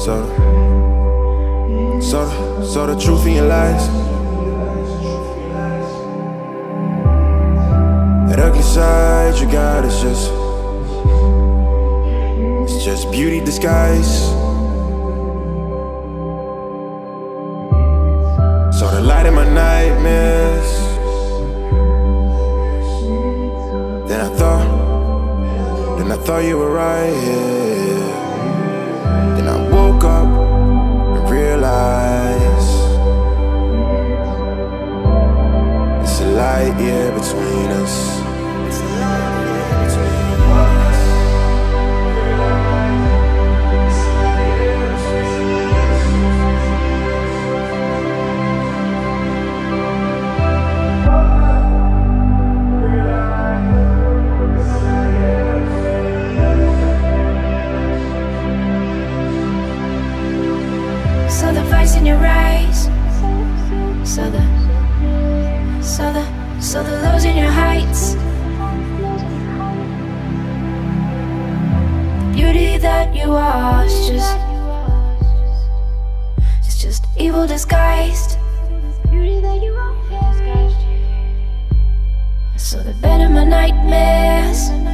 So the truth in your lies. That ugly side you got is it's just beauty disguised. So the light in my nightmares. Then I thought you were right here. Then I woke up and realized it's a light year between us. Saw the vice in your eyes. Saw the lows in your heights. The beauty that you are is just evil disguised. I saw the bed in my nightmares.